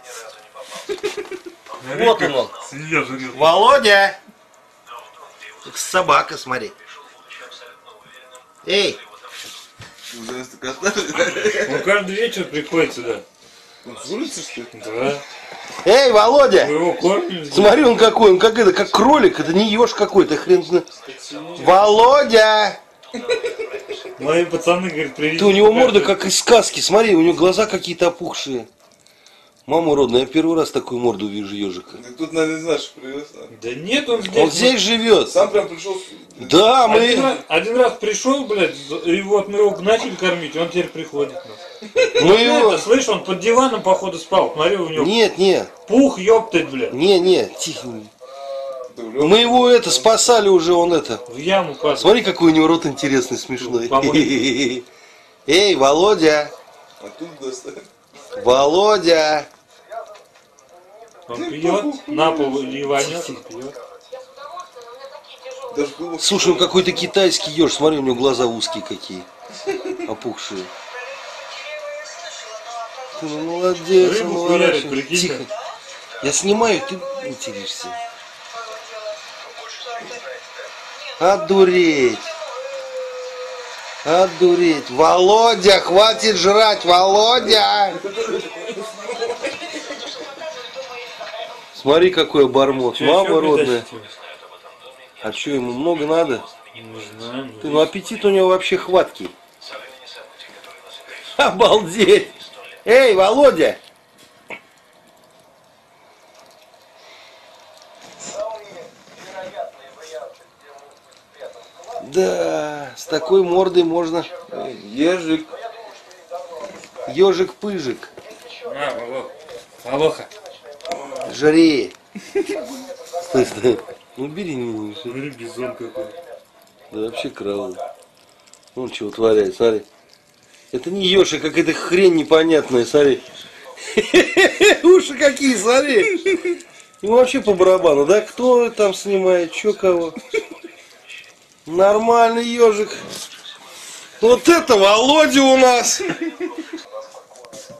Вот он. Володя! Собака, смотри. Эй! Он каждый вечер приходит сюда. С улицы, что ли? Да. Эй, Володя! Мы его кормим. Смотри, он какой, он как кролик, это не еж какой-то, хрен знает. Володя! Мои пацаны, говорят, привезли. Ты, у него морда как из сказки, смотри, у него глаза какие-то опухшие. Мама родная, я первый раз такую морду вижу ежика. Так тут, наверное, из наших привез. Да нет, он здесь. Он здесь живет. Сам прям пришел. Да, мы... Один раз пришел, блядь, и вот мы его начали кормить, он теперь приходит. Мы его... Слышь, он под диваном, походу, спал. Смотри, у него Нет. пух, ёптать, блядь. Не, тихо. Мы его спасали уже, он В яму падал. Смотри, какой у него рот интересный, смешной. Эй, Володя! Оттуда достали. Володя! Он пьет, на пол ливанет и пьет. Слушай, он какой-то китайский еж, смотри, у него глаза узкие какие, опухшие. Ты молодец, Рыбу хуярит, прикинь. Тихо. Я снимаю, ты материшься. Одуреть. Одуреть. Володя, хватит жрать, Володя! Смотри, какой обормот. Мама родная. А что, ему много надо? Не знаю. Ты, ну аппетит у него вообще хваткий. Обалдеть! Эй, Володя! Да, с такой мордой можно. Ежик. Ежик-пыжик. На, Волох. Волоха. Жри. Стой. Ну бери, не. Смотри, бизон какой. Да вообще караул. Он чего творяет, смотри. Это не ежик, а какая-то хрень непонятная, смотри. Уши какие, смотри. Ему вообще по барабану, да? Кто там снимает, чё кого? Нормальный ежик. Вот это Володя у нас.